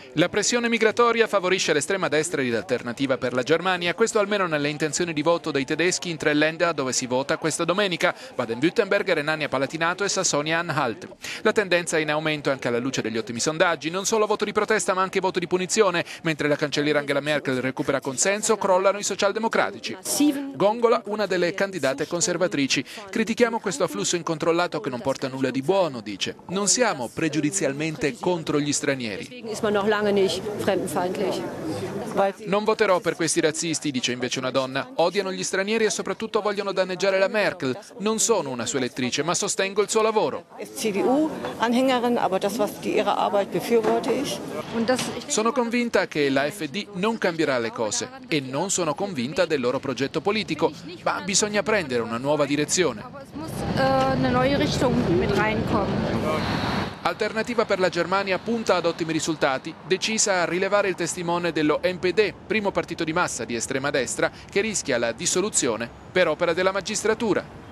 La pressione migratoria favorisce l'estrema destra di Alternativa per la Germania, questo almeno nelle intenzioni di voto dei tedeschi in 3 Länder dove si vota questa domenica: Baden-Württemberg, Renania-Palatinato e Sassonia-Anhalt. La tendenza è in aumento anche alla luce degli ottimi sondaggi, non solo voto di protesta ma anche voto di punizione. Mentre la cancelliera Angela Merkel recupera consenso, crollano i socialdemocratici. Gongola, una delle candidate conservatrici: critichiamo questo afflusso incontrollato che non porta nulla di buono, dice. Non siamo pregiudizialmente contro gli stranieri. Non voterò per questi razzisti, dice invece una donna. Odiano gli stranieri e soprattutto vogliono danneggiare la Merkel. Non sono una sua elettrice, ma sostengo il suo lavoro. Sono convinta che l'AfD non cambierà le cose e non sono convinta del loro progetto politico, ma bisogna prendere una nuova direzione. Alternativa per la Germania punta ad ottimi risultati, decisa a rilevare il testimone dello NPD, primo partito di massa di estrema destra, che rischia la dissoluzione per opera della magistratura.